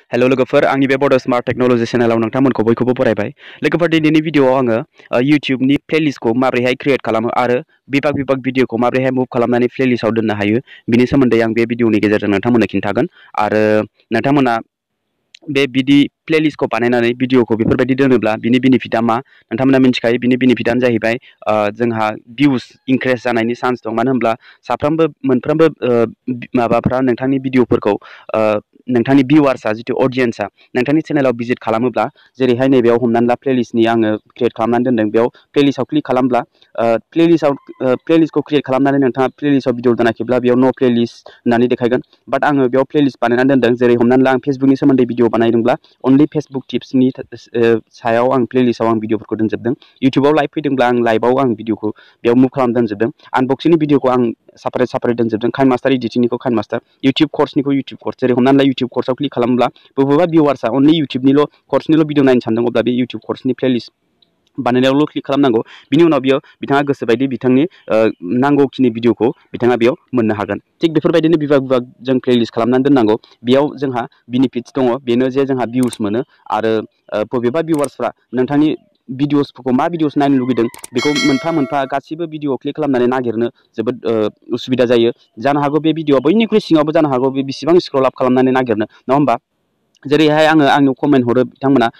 Hello लोगोफोर आंनि बे बड smart technology चेनेलाव नोंथांमोनखौ बयखौबो बरायबाय। लोगोफोर दिनैनि भिडियोआव आङो यूट्यूबनि प्लेलिस्टखौ माबोरैहाय क्रिएट खालामो आरो बिभाग भिडियोखौ माबोरैहाय मुभ खालामनानै प्लेलिस्टआव दोननो हायो बिनि सोमोन्दै आं बे भिडियोनि गेजेरजों नोंथांमोननो खिन्थागोन आरो नोंथांमोना बे बिदि प्लेलिस्टखौ बानायनानै भिडियोखौ बेफोरबायदि दोनोब्ला बिनि बेनिफिटआ मा नोंथांमोना मिन्थिखायो। बिनि बेनिफिटआनो जाहैबाय जोंहा भिउस इंक्रिज जानायनि चान्स दं। मानो होनब्ला मोनफ्रोमबो माबाफ्रा नोंथांनि भिडियोफोरखौ नोंथांनि भिउआर्सआ जितु अडियेन्सआ नोंथांनि चेनेलाव भिजिट खालामोब्ला जेरैहाय नैबेयाव हमनानै ला प्लेलिस्टनि आङो क्रिएट खालामनानै दोनदों। बेयाव प्लेलिस्टआव क्लिक खालामब्ला प्लेलिस्टखौ क्रिएट खालामनानै नोंथाङा प्लेलिस्टआव भिडियो दोनाखैब्ला बेयाव नो प्लेलिस्ट होननानै देखायगोन। बाट आङो बेयाव प्लेलिस्ट बानायनानै दोनदों। जेरै हमनानै ला आं फेसबुकनि सोमोन्दै भिडियो बानायदोंब्ला अनलि फेसबुक टिप्सनि सायाव आं प्लेलिस्टआव आं भिडियोफोरखौ दोनजोबदों। इउटुबाव लाइभ फैदोंब्ला आं लाइभआव आं भिडियोखौ बेयाव मुभ खालामना दोनजोबदों। आनबक्सिंनि भिडियोखौ आं सापारेट दोनजोबदों। काइन मास्टार एडिटिंनिखौ काइन मास्टार, इउटुब कर्सनिखौ इउटुब कर्स। जेरै हमनानै ला इउटुब कर्सआव क्लिक खालामब्ला बबेबा भिउआर्सआ अनलि इउटुबनिल' कर्सनिल' भिडियो नायनो सानदों अब्ला बे इउटुब कर्सनि प्लेलिस्ट बानायनायावल' क्लिक खालामनांगौ। बिनि उनाव बिथाङा गोसोबायदि बिथांनि नांगौखिनि भिडियोखौ बिथाङा बेयाव मोननो हागोन। थिग बेफोरबायदिनो बिभाग जों प्लेलिस्ट खालामनानै दोननांगौ। बेयाव जोंहा बेनिफिट्स दङ। बेनो जे जोंहा भिउस मोनो आरो बबेबा भिउआर्सफ्रा नोंथांनि भिडिअसफोरखौ मा भिडिअस नायनो लुगैदों बेखौ मोनफा गासिबो भिडिअ क्लिक खालामनानै नागिरनो जोबोद उसुबिदा जायो। जानो हागौ बे भिडिअआ बयनिख्रुइ सिङावबो जानो हागौ बे बेसेबां स्क्रल आप खालामनानै नागिरनो, नङा होमबा? जेरैहाय आंनो कमेन्ट हरो बिथांमोना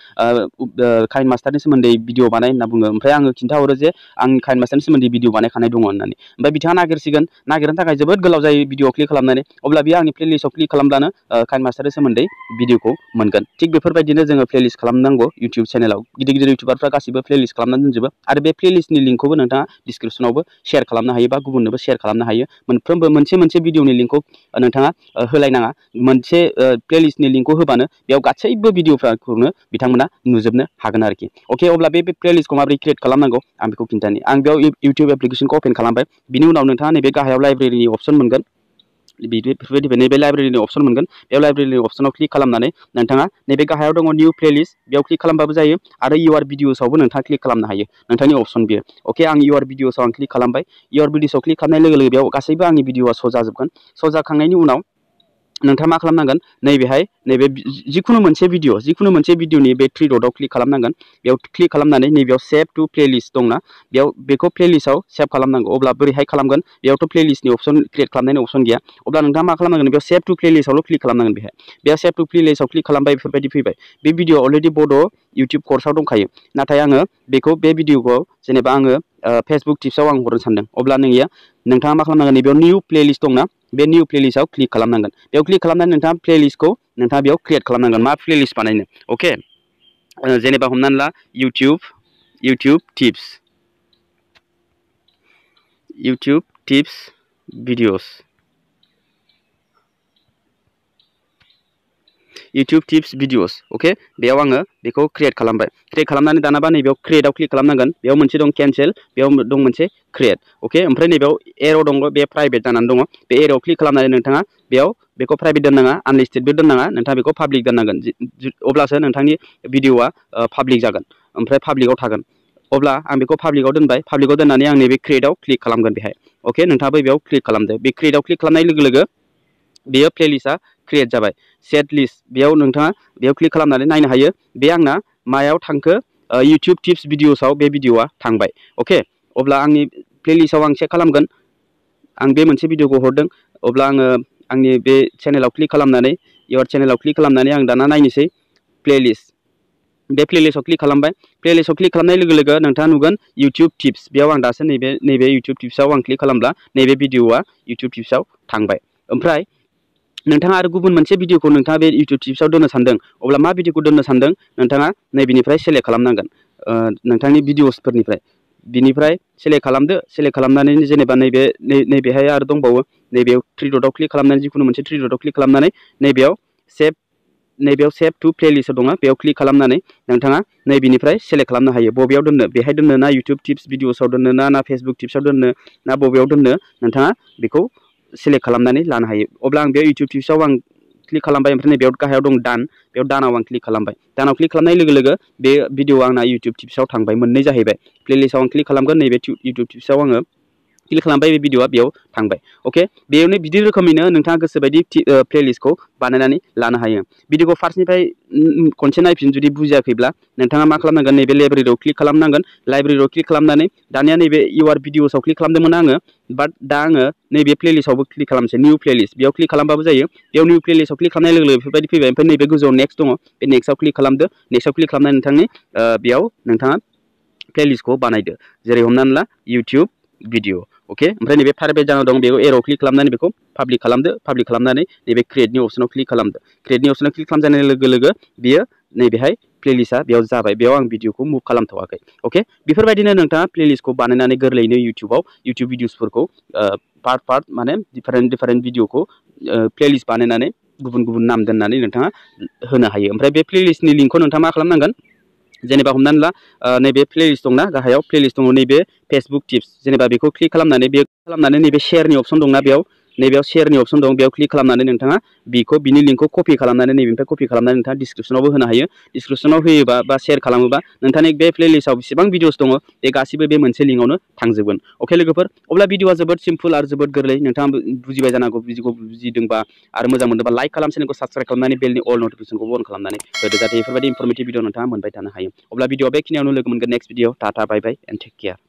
काइन मास्टारनि सोमोन्दै भिडिअ बानाय होनना बुङो। ओमफ्राय आङो खिन्थाहरो जे आं काइन मास्टारनि सोमोन्दै भिडिअ बानायखानाय दङ होननानै। ओमफ्राय बिथाङा नागिरसिगोन, नागिरनो थाखाय जोबोद गोलाव जायो भिडिअ क्लिक खालामनानै। अब्ला बियो आंनि प्लेलिस्टआव क्लिक खालामब्लानो काइन मास्टारनि सोमोन्दै भिडिअखौ मोनगोन। थिग बेफोरबायदिनो जोङो प्लेलिस्ट खालामनांगौ इउटुब चेनेलाव। गिदिर इउटुबारफ्रा गासिबो प्लेलिस्ट खालामनानै दोनजोबो आरो बे प्लेलिस्टनि लिंकखौबो नोंथाङा डिसक्रिपसनावबो शेयार खालामनो हायो बा गुबुननोबो शेयार खालामनो हायो। मोनफ्रोमबो मोनसे भिडिअनि लिंकखौ नोंथाङा होलायनाङा। मोनसे प्लेलिस्टनि लिंकखौ होबानो बेयाव गासैबो भिडिअफोरखौनो बिथांमोना नुजोबनो हागोन आरोखि। अके, अब्ला बे प्लेलिस्टखौ माबोरै क्रिएट खालामनांगौ आं बेखौ खिन्थानि। आं बेयाव इउटुब एप्लिकेसनखौ अपेन खालामबाय। बिनि उनाव नोंथाङा नैबे गाहायाव लाइब्रेरिनि अप्सन मोनगोन। बेफोरबायदि नैबे लाइब्रेरिनि अप्सन मोनगोन। बेयाव लाइब्रेरिनि अप्सनाव क्लिक खालामनानै नोंथाङा नैबे गाहायाव दङ निउ प्लेलिस्ट, बेयाव क्लिक खालामबाबो जायो आरो इउआर भिडिअसआवबो नोंथाङा क्लिक खालामनो हायो। नोंथांनि अप्सन बियो। अके, आं इउआर भिडिअसआव आं क्लिक खालामबाय। इउआर भिडिअसआव क्लिक खालामनाय लोगो बेयाव गासैबो आंनि भिडिअआ श' जाजोबगोन। श' जाखांनायनि उनाव नोंथाङा मा खालामनांगोन, नैबे जिखुनु मोनसे भिडिअनि बे थ्रि डटआव क्लिक खालामनांगोन। बेयाव क्लिक खालामनानै नैबेयाव सेभ टु प्लेलिस्ट दंना, बेयाव बेखौ प्लेलिस्टआव सेभ खालामनांगौ। अब्ला बोरैहाय खालामगोन, बेयावथ' प्लेलिस्टनि अप्सन क्रिएट खालामनायनि अप्सन गैया। अब्ला नोंथाङा मा खालामनांगोन, बेयाव सेभ टु प्लेलिस्टआवल' क्लिक खालामनांगोन। बेयाव सेभ टु प्लेलिस्टआव क्लिक खालामबाय, बेफोरबायदि फैबाय। बे भिडिअ अलरेडि बड' इउटुब कर्सआव दंखायो। नाथाय आङो बे भिडिअखौ जेनेबा आङो फेसबुक टिप्सआव आं हरनो सानदों। अब्ला नोंथाङा मा खालामनांगोन, नैबेयाव निउ प्लेलिस्ट दंना, बे निउ प्लेलिस्टआव क्लिक खालामनांगोन। बेयाव क्लिक खालामनानै नोंथाङा प्लेलिस्टखौ बेयाव क्रिएट खालामनांगोन। मा प्लेलिस्ट बानायनो? अके, जेनेबा हमनानै ला YouTube tips videos, YouTube tips videos. Okay, बेयाव आङो बेखौ क्रिएट खालामबाय। क्रिएट खालामनानै दानाबा नैबेयाव क्रिएटआव क्लिक खालामनांगोन। बेयाव मोनसे दं केन्सेल, बेयाव दं मोनसे क्रिएट। अके, ओमफ्राय नैबेयाव एर' दङ, बे प्राइभेट जानानै दङ। बे एर'आव क्लिक खालामनानै नोंथाङा बेखौ प्राइभेट दोननाङा, आनलिस्टेडबो दोननाङा, नोंथाङा बेखौ पाब्लिक दोननांगोन। अब्लासो नोंथांनि भिडिअआ पाब्लिक जागोन, ओमफ्राय पाब्लिकआव थागोन। अब्ला आं बेखौ पाब्लिकआव दोनबाय। पाब्लिकआव दोननानै आं नैबे क्रिएटआव क्लिक खालामगोन बेहाय। अके, नोंथाङाबो बेयाव क्लिक खालामदो। बे क्रिएटआव क्लिक खालामनाय लोगो बेयो प्लेलिस्टआ क्रिएट जाबाय। सेट लिस्ट, बेयाव नोंथाङा बेयाव क्लिक खालामनानै नायनो हायो। बे आंना मायाव थांखो, इउटुब टिप्स भिडिअसआव बे भिडिअआ थांबाय। अके, अब्ला आंनि प्लेलिस्टआव आं चेक खालामगोन। आं बे मोनसे भिडिअखौ हरदों। अब्ला आङो आंनि बे चेनेलाव क्लिक खालामनानै इउआर चेनेलाव क्लिक खालामनानै आं दाना नायनोसै प्लेलिस्ट। बे प्लेलिस्टआव क्लिक खालामबाय। प्लेलिस्टआव क्लिक खालामनाय लोगो नोंथाङा नुगोन इउटुब टिप्स। बेयाव आं दासो नैबे इउटुब टिप्सआव आं क्लिक खालामब्ला नैबे भिडिअआ इउटुब टिप्सआव थांबाय। ओमफ्राय नोंथाङा आरो गुबुन मोनसे भिडिअखौ नोंथाङा बे इउटुब टिप्सआव दोननो सानदों। अब्ला मा भिडिअखौ दोननो सानदों नोंथाङा नैबेनिफ्राय सेलेक्ट खालामनांगोन। नोंथांनि भिडिअसफोरनिफ्राय बिनिफ्राय सेलेक्ट खालामदो। सेलेक्ट खालामनानै जेनेबा नैबेहाय आरो दंबावो। नैबेयाव थ्रि डटआव क्लिक खालामनानै जिखुनु मोनसे थ्रि डटआव क्लिक खालामनानै नैबेयाव सेभ टु प्लेलिस्ट दङ, बेयाव क्लिक खालामनानै नोंथाङा नैबेनिफ्राय सेलेक्ट खालामनो हायो। बबेयाव दोननो, बेहाय दोननो ना इउटुब टिप्स भिडिअसआव दोननो ना फेसबुक टिप्सआव दोननो ना बबेयाव दोननो, नोंथाङा बेखौ सेलेक्ट खालामनानै लानो हायो। अब्ला आं बे इउटुब टिप्सआव आं क्लिक खालामबाय। ओमफ्राय नैबेयाव गाहायाव दं दान, बेयाव दानाव आं क्लिक खालामबाय। दानाव क्लिक खालामनाय लोगो बे भिडिअआ आंना इउटुब टिप्सआव थांबाय। मोननै जाहैबाय। प्लेलिस्टआव आं क्लिक खालामगोन। नैबे इउटुब टिप्सआव आङो क्लिक खालामबाय बे भिडिअआ बेयाव थांबाय अके बेयावनो बिदि रोखोमैनो नोंथाङा गोसोबायदि प्लेलिस्टखौ बानायनानै लानो हायो भिडिअखौ फार्स्टनिफ्राय खनसे नायफिन जुदि बुजियाखैब्ला नोंथाङा मा खालामनांगोन नैबे लाइब्रेरियाव क्लिक खालामनांगोन लाइब्रेरियाव क्लिक खालामनानै दानिया नैबे इउआर भिडिअसआव क्लिक खालामदोंमोन आङो बाट दा आङो नैबे प्लेलिस्टआवबो क्लिक खालामसै निउ प्लेलिस्ट बेयाव क्लिक खालामबाबो जायो बेयाव निउ प्लेलिस्टआव क्लिक खालामनाय लोगो लोगो बेफोरबायदि फैबाय ओमफ्राय नैबे गोजौआव नेक्स्ट दङ बे नेक्स्टआव क्लिक खालामदो नेक्स्टआव क्लिक खालामनानै नोंथांनि बेयाव नोंथाङा प्लेलिस्टखौ बानायदो जेरै हमनानै ला इउटिउब भिडिअ अके ओमफ्राय नैबे फारबेट जाना दं बेखौ एर'आव क्लिक खालामनानै बेखौ पाब्लिक खालामदो पाब्लिक खालामनानै नैबे क्रिएटनि अपसनाव क्लिक खालामदो क्रिएटनि अपसनाव क्लिक खालामजानाय लोगो लोगो बियो नैबेहाय प्लेलिस्टआ बेयाव जाबाय बेयाव आं भिडिअखौ मुभ खालामथ'वाखै अके बेफोरबायदिनो नोंथाङा प्लेलिस्टखौ बानायनानै गोरलैयैनो इउटिउब भिडिअसफोरखौ पार्ट माने डिफारेन्ट भिडिअखौ प्लेलिस्ट बानायनानै गुबुन गुबुन नाम दोननानै नोंथाङा होनो हायो ओमफ्राय बे प्लेलिस्टनि लिंकखौ नोंथाङा मा खालामनांगोन जेनेबा हमनानै ला नैबे प्लेलिस्ट दंना गाहायाव प्लेलिस्ट दङ नैबे फेसबुक टिप्स जेनेबा बेखौ क्लिक खालामनानै बे खालामनानै नैबे शेयारनि अपसन दंना बेयाव नैबेयाव शेयारनि अपसन दं बेयाव क्लिक खालामनानै नोंथाङा बिनि लिंकखौ कपि खालामनानै नैबेनिफ्राय कपि खालामनानै नोंथाङा डिसक्रिपसनावबो होनो हायो डिसक्रिपसनाव होयोबा बा शेयार खालामोबा नोंथांनि बे प्लेलिस्टआव बेसेबां भिडिअस दङ बे गासिबो बे मोनसे लिंकआवनो थांजोबगोन अके लोगोफोर अब्ला भिडिअआ जोबोद सिम्पल आरो जोबोद गोरलै नोंथाङा बुजिबाय जानांगौ भिडिअखौ बुजिदोंबा आरो मोजां मोनदोंबा लाइक खालाम चेनेलखौ साबस्क्राइब खालामनानै बेलनि अल नटिफिकेसनखौ अन खालामनानै होदो जाहाथे बेफोरबायदि इनफरमेटिभ भिडिअ नोंथाङा मोनबाय थानो हायो अब्ला भिडिअआ बेखिनियावनो लोगो मोनगोन next video tata bye bye and take care